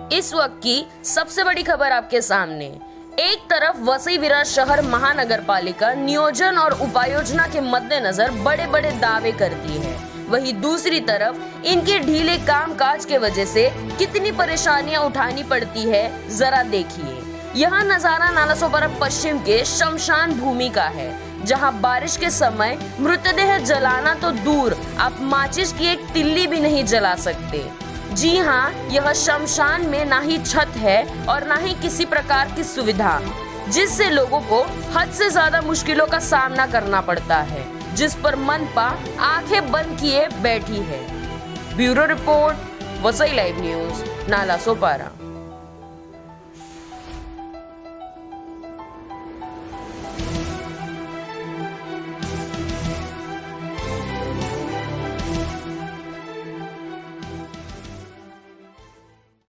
इस वक्त की सबसे बड़ी खबर आपके सामने। एक तरफ वसई विराट शहर महानगर पालिका नियोजन और उपायोजना के मद्देनजर बड़े बड़े दावे करती है, वहीं दूसरी तरफ इनके ढीले कामकाज के वजह से कितनी परेशानियां उठानी पड़ती है, जरा देखिए। यह नजारा नालासोपारा पश्चिम के शमशान भूमि का है, जहां बारिश के समय मृतदेह जलाना तो दूर, आप माचिस की एक तिल्ली भी नहीं जला सकते। जी हाँ, यह शमशान में ना ही छत है और ना ही किसी प्रकार की सुविधा, जिससे लोगों को हद से ज्यादा मुश्किलों का सामना करना पड़ता है, जिस पर मनपा आंखें बंद किए बैठी है। Bureau report, Vasai live news, Nalasopara.